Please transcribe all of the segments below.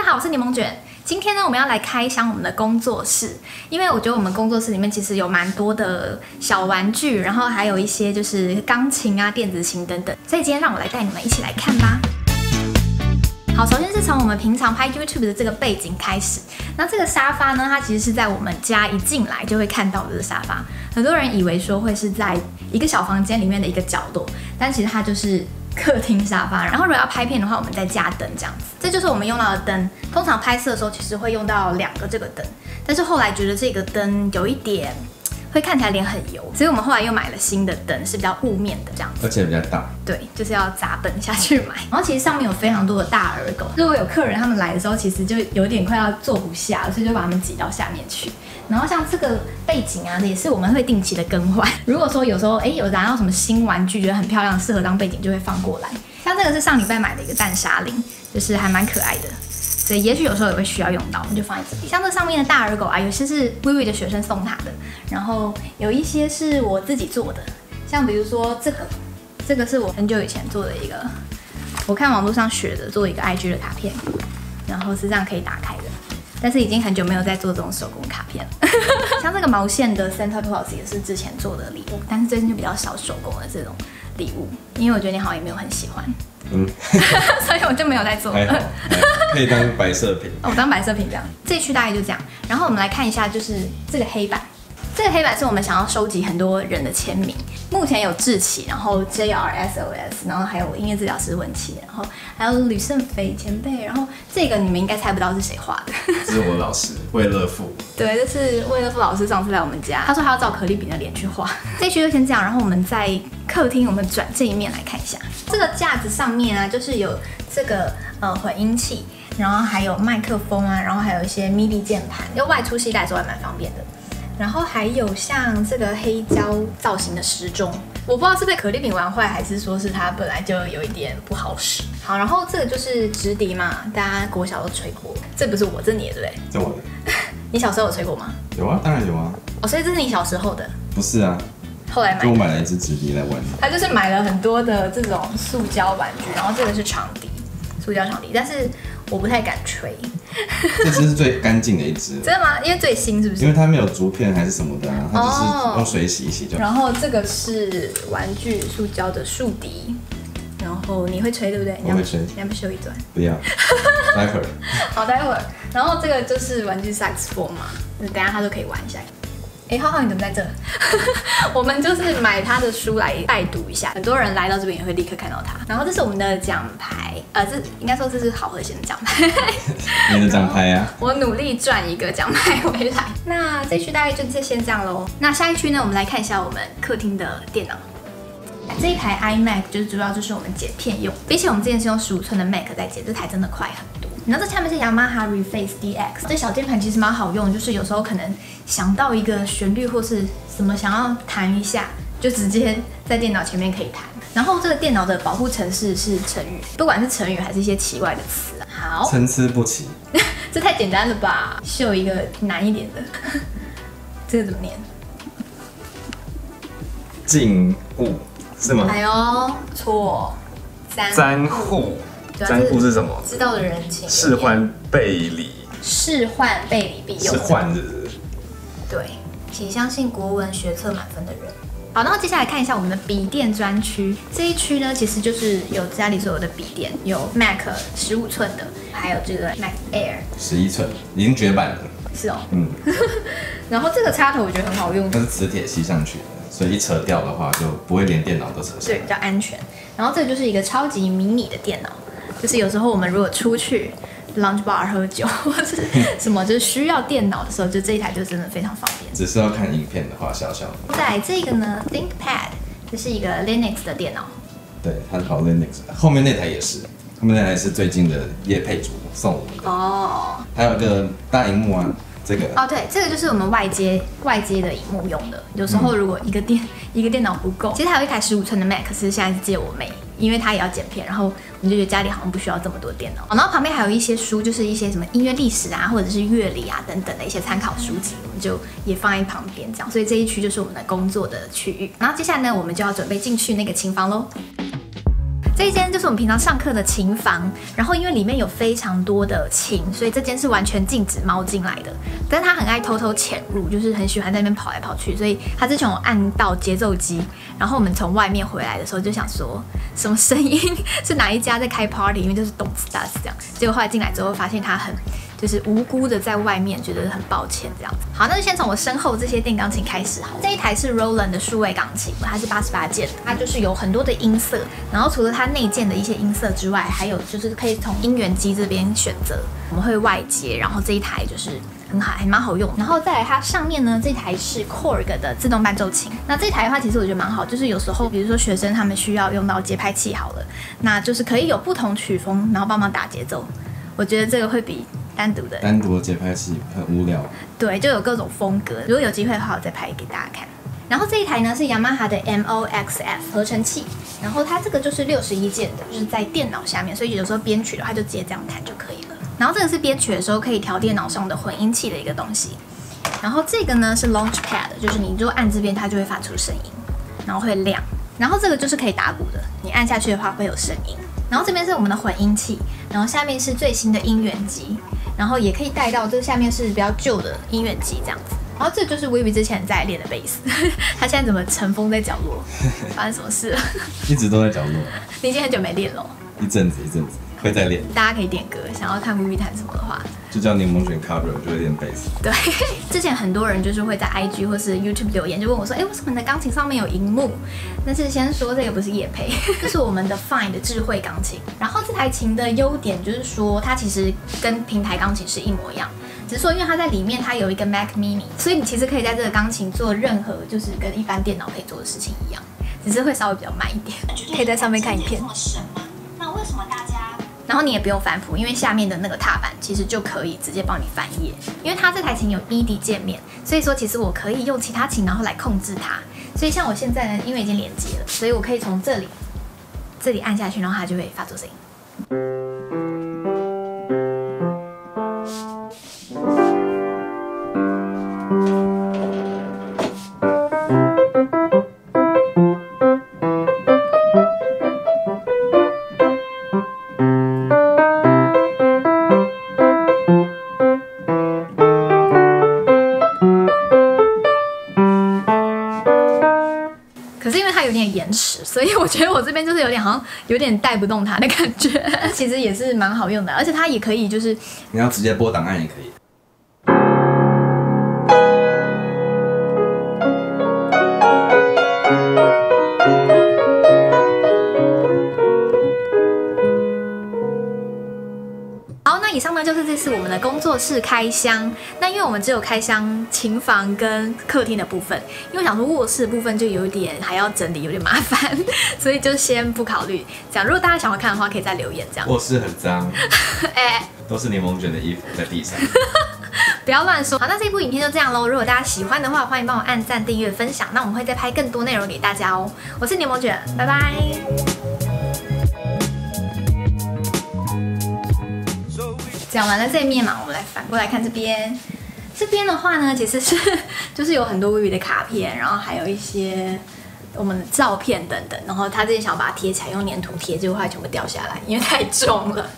好，我是柠檬卷。今天呢，我们要来开箱我们的工作室，因为我觉得我们工作室里面其实有蛮多的小玩具，然后还有一些就是钢琴啊、电子琴等等，所以今天让我来带你们一起来看吧。好，首先是从我们平常拍 YouTube 的这个背景开始。那这个沙发呢，它其实是在我们家一进来就会看到的这个沙发。很多人以为说会是在一个小房间里面的一个角落，但其实它就是客厅沙发。然后如果要拍片的话，我们再加灯这样子。这就是我们用到的灯。通常拍摄的时候其实会用到2个这个灯，但是后来觉得这个灯有一点会看起来脸很油，所以我们后来又买了新的灯，是比较雾面的这样子， 而且比较大。对， 就是要砸本下去买。然后其实上面有非常多的大耳狗，如果有客人他们来的时候，其实就有点快要坐不下，所以就把他们挤到下面去。然后像这个背景啊，也是我们会定期的更换。如果说有时候有拿到什么新玩具，觉得很漂亮，适合当背景，就会放过来。像这个是上礼拜买的一个淡沙林，就是还蛮可爱的。所以也许有时候也会需要用到，我们就放在这里。像这上面的大耳狗啊，有些是微微的学生送他的，然后有一些是我自己做的。像比如说这个是我很久以前做的一个，我看网络上学的，做一个 IG 的卡片，然后是这样可以打开的。但是已经很久没有在做这种手工卡片了。像这个毛线的 Santa Claus 也是之前做的礼物，但是最近就比较少手工的这种礼物，因为我觉得你好像也没有很喜欢。所以我就没有在做了。 可以当摆设品。 我当摆设品这样。这一区大概就这样。然后我们来看一下，就是这个黑板。这个黑板是我们想要收集很多人的签名。目前有志奇，然后 JRSOS， 然后还有音乐治疗师文琪，然后还有吕胜飞前辈。然后这个你们应该猜不到是谁画的。 这是我老师魏乐富。 对，这是魏乐富老师上次来我们家，他说他要照可丽饼的脸去画。这一区就先这样，然后我们在客厅，我们转这一面来看一下。这个架子上面啊，就是有这个混音器，然后还有麦克风啊，然后还有一些 MIDI 键盘，就外出携带的时候还蛮方便的。然后还有像这个黑胶造型的时钟，我不知道是被可丽饼玩坏，还是说是它本来就有一点不好使。好，然后这个就是直笛嘛，大家国小都吹过。这不是我，这是你的对不对？ 这我的。 你小时候有吹过吗？ 有啊，当然有啊。 所以这是你小时候的？ 不是啊。 后来买的。 就我买了一支直笛来玩。 他就是买了很多的这种塑胶玩具，然后这个是长笛，塑胶长笛，但是我不太敢吹。 这支是最干净的一支。 真的吗？因为最新是不是？ 因为它没有竹片还是什么的啊，它只是用水洗一洗就好。 然后这个是玩具塑胶的竖笛，然后你会吹对不对？ 我会吹。 你要不修一段？ 不要，待会儿。 好，待会儿。然后这个就是玩具萨克斯风嘛，等一下他都可以玩一下。浩浩你怎么在这？我们就是买他的书来拜读一下，很多人来到这边也会立刻看到他。然后这是我们的奖牌，这应该说这是好和弦的奖牌。 你的奖牌啊？ 我努力赚一个奖牌回来。那这区大概就先这样咯。那下一区呢，我们来看一下我们客厅的电脑。这一台 iMac 就是主要就是我们剪片用，比起我们之前是用15寸的 Mac 在剪，这台真的快很多。然后这下面是 Yamaha Reface DX， 这小键盘其实蛮好用，就是有时候可能想到一个旋律或是什么想要弹一下，就直接在电脑前面可以弹。然后这个电脑的保护程式是成语，不管是成语还是一些奇怪的词啊。好， 参差不齐。 这太简单了吧？秀一个难一点的。这个怎么念？ 静物是吗？ 哎呦，错。 簪户。簪户是什么？ 知道的人请。 仕宦背离。 仕宦背离必有。 是宦是不是？ 对，请相信国文学测满分的人。好，然后接下来看一下我们的笔电专区。这一区呢，其实就是有家里所有的笔电，有 Mac 15寸的，还有这个 Mac Air 11寸，已经绝版了。 是哦。然后这个插头我觉得很好用， 它是磁铁吸上去的，所以一扯掉的话就不会连电脑都扯下来。 对，比较安全。然后这个就是一个超级迷你的电脑，就是有时候我们如果出去 lounge bar 喝酒或是什么，就是需要电脑的时候，就这一台就真的非常方便。 只是要看影片的话，小小的。 再来这个呢 ，ThinkPad， 这是一个 Linux 的电脑。 对，它是跑 Linux 的。后面那台也是，后面那台是最近的业配主送我们的。 哦。 还有一个大萤幕啊，这个。 对，这个就是我们外接的萤幕用的。有时候如果一个电脑不够，其实还有一台15寸的 Mac， 是现在是借我妹。因为他也要剪片，然后我们就觉得家里好像不需要这么多电脑。然后旁边还有一些书，就是一些什么音乐历史啊，或者是乐理啊等等的一些参考书籍，我们就也放在旁边这样。所以这一区就是我们的工作的区域。然后接下来呢，我们就要准备进去那个琴房咯。 这一间就是我们平常上课的琴房，然后因为里面有非常多的琴，所以这间是完全禁止猫进来的。但是他很爱偷偷潜入，就是很喜欢在那边跑来跑去，所以他之前有按到节奏机，然后我们从外面回来的时候就想说，什么声音是哪一家在开 party， 因为就是咚哧哒哧这样。结果后来进来之后发现他很就是无辜的在外面，觉得很抱歉这样子。好，那就先从我身后这些电钢琴开始好。这一台是 Roland 的数位钢琴，它是88键，它就是有很多的音色，然后除了它内建的一些音色之外，还有就是可以从音源机这边选择，我们会外接，然后这一台就是很好，还蛮好用。然后再来它上面呢，这台是 Korg 的自动伴奏琴。那这台的话，其实我觉得蛮好，就是有时候比如说学生他们需要用到节拍器好了，那就是可以有不同曲风，然后帮忙打节奏。我觉得这个会比单独的节拍器很无聊。 对，就有各种风格。如果有机会的话，我再拍给大家看。然后这一台呢是雅马哈的 MOXF 合成器，然后它这个就是61键的，就是在电脑下面，所以有时候编曲的话就直接这样弹就可以了。然后这个是编曲的时候可以调电脑上的混音器的一个东西。然后这个呢是 Launchpad， 就是你就按这边它就会发出声音，然后会亮。然后这个就是可以打鼓的，你按下去的话会有声音。然后这边是我们的混音器，然后下面是最新的音源机，然后也可以带到这下面是比较旧的音源机这样子。然后这就是 Vivi 之前在练的贝斯，他现在怎么尘封在角落？发生什么事了？ 一直都在角落。 你已经很久没练了。 一阵子会再练。 大家可以点歌，想要看 Vivi 弹什么的话， 就叫柠檬卷 cover， 我就会练贝斯。 对，之前很多人就是会在 IG 或是 YouTube 留言，就问我说，为什么你的钢琴上面有荧幕？但是先说这个不是业配，这是我们的 Fine 的智慧钢琴。然后这台琴的优点就是说，它其实跟平台钢琴是一模一样，只是说因为它在里面它有一个 Mac Mini， 所以你其实可以在这个钢琴做任何就是跟一般电脑可以做的事情一样，只是会稍微比较慢一点。可以在上面看影片。那为什么大家？然后你也不用翻谱，因为下面的那个踏板其实就可以直接帮你翻页。因为它这台琴有 MIDI 键面，所以说其实我可以用其他琴然后来控制它。所以像我现在呢，因为已经连接了，所以我可以从这里按下去，然后它就会发出声音。有点延迟，所以我觉得我这边就是有点好像有点带不动它的感觉。其实也是蛮好用的，而且它也可以就是你要直接播档案也可以。 以上呢就是这次我们的工作室开箱。那因为我们只有开箱琴房跟客厅的部分，因为我想说卧室的部分就有点还要整理，有点麻烦，所以就先不考虑。这样，如果大家想要看的话，可以再留言。这样。 卧室很脏，都是柠檬卷的衣服在地上。 不要乱说。好，那这部影片就这样喽。如果大家喜欢的话，欢迎帮我按赞、订阅、分享。那我们会再拍更多内容给大家哦。我是柠檬卷，拜拜。讲完了这一面嘛，我们来反过来看这边。这边的话呢，其实是就是有很多Vivi的卡片，然后还有一些我们的照片等等。然后他之前想要把它贴起来，用粘土贴，结果后来全部掉下来，因为太重了。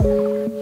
了。